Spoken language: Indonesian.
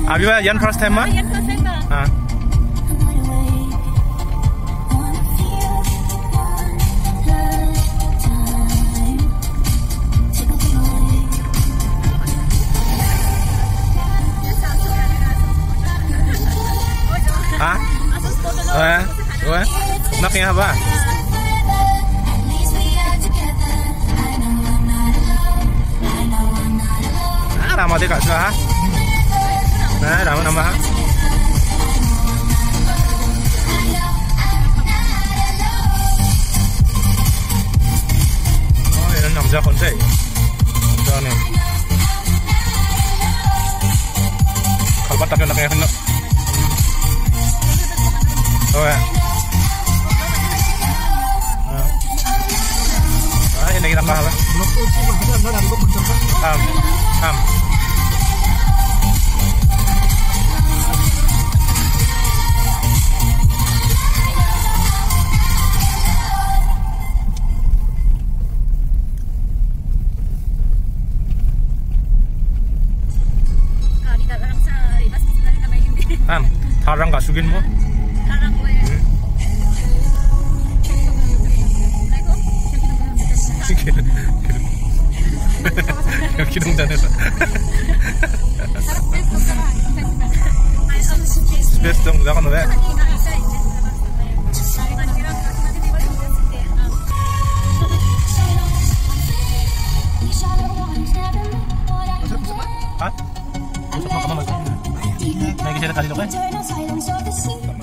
अभी वह yan first time Yan first time ba? हाँ हाँ oe maknya apa Rama deh kak suha nah Rama nama oh ini namja konse nih kalau tak nak yang hendak oh ya ini kita pahala Tarang gak sugin mo? Tarang ko eh. Kidung dan itu. Space dong, udah kan udah. Hah? Masuk mau kemana? Naik ke sini kali dong kan?